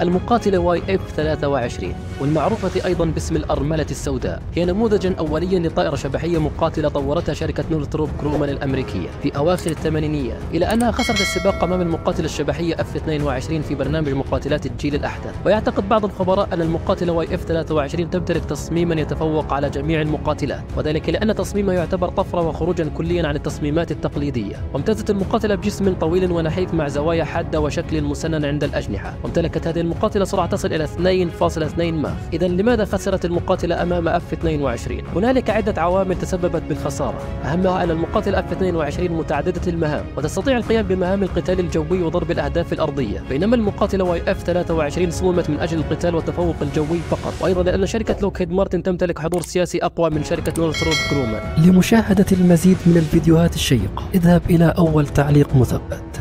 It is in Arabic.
المقاتلة YF-23 والمعروفة أيضا باسم الأرملة السوداء هي نموذجا أوليا لطائرة شبحية مقاتلة طورتها شركة نورثروب جرومان الأمريكية في أواخر الثمانينيات، إلى أنها خسرت السباق أمام المقاتلة الشبحية F-22 في برنامج مقاتلات الجيل الأحدث. ويعتقد بعض الخبراء أن المقاتلة YF-23 تمتلك تصميما يتفوق على جميع المقاتلات، وذلك لأن تصميمها يعتبر طفرة وخروجا كليا عن التصميمات التقليدية. وامتازت المقاتلة بجسم طويل ونحيف مع زوايا حادة وشكل مسنن عند الأجنحة، وامتلكت هذه المقاتلة سرعة تصل إلى 2.2 ماخ. إذا لماذا خسرت المقاتلة أمام F-22؟ هنالك عدة عوامل تسببت بالخسارة، أهمها أن المقاتلة F-22 متعددة المهام وتستطيع القيام بمهام القتال الجوي وضرب الأهداف الأرضية، بينما المقاتلة YF-23 صممت من أجل القتال والتفوق الجوي فقط. وأيضا لأن شركة لوكهيد مارتن تمتلك حضور سياسي أقوى من شركة نورثروب جرومان. لمشاهدة المزيد من الفيديوهات الشيقة اذهب إلى أول تعليق مثبت.